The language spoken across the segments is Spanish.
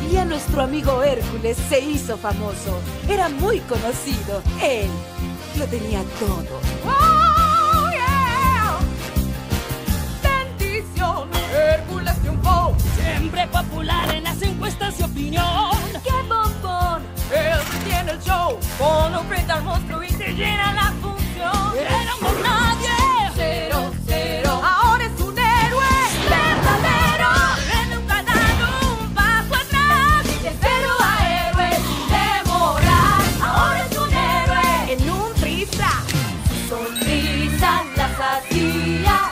día nuestro amigo Hércules se hizo famoso. Era muy conocido. Él lo tenía todo. ¡Oh, yeah! ¡Bendición! Hércules triunfó. Siempre popular en las encuestas de opinión. ¡Qué bombón! Él tiene el show. Ponlo frente al monstruo y se llena la función. Éramos nadie. 0-0. Ahora es un héroe verdadero. Él nunca ha dado un paso atrás. De cero a héroe sin demorar. Ahora es un héroe en un triza. Su sonrisa las hacía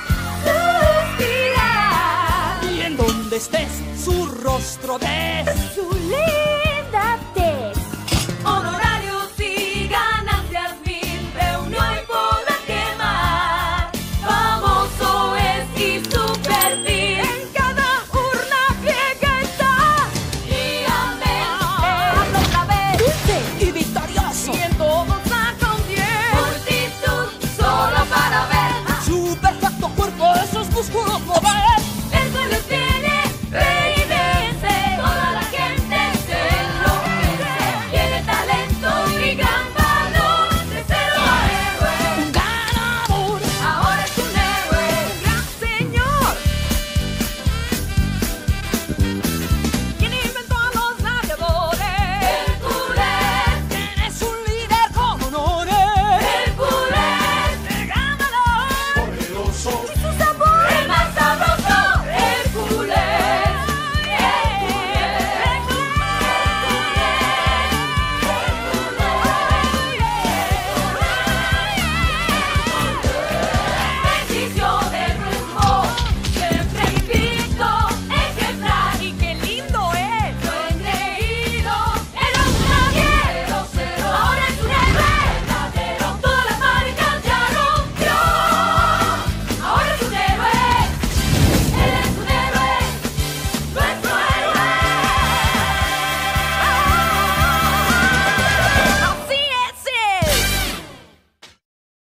suspirar. Y en donde estés, su rostro ves. Su